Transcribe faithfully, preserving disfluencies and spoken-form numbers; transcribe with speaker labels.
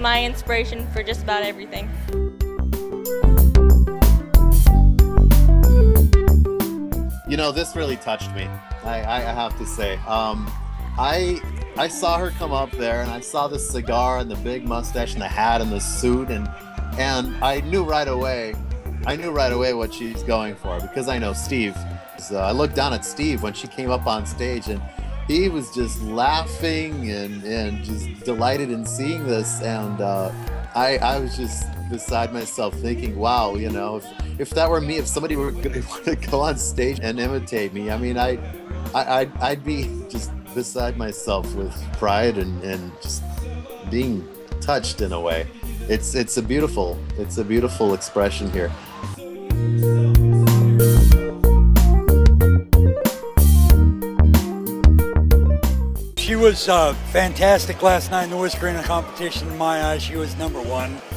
Speaker 1: my inspiration for just about everything.
Speaker 2: You know, this really touched me, I, I have to say. Um, I I saw her come up there, and I saw the cigar and the big mustache and the hat and the suit, and and I knew right away, I knew right away what she's going for, because I know Steve. So I looked down at Steve when she came up on stage, and he was just laughing and, and just delighted in seeing this, and uh, I, I was just beside myself thinking, wow, you know, if, if that were me, if somebody were going to go on stage and imitate me, I mean, I, I, I'd, I'd be just beside myself with pride and, and just being touched in a way. It's, it's a beautiful, it's a beautiful expression here.
Speaker 3: She was uh, fantastic last night in the Whiskered competition. In my eyes, she was number one.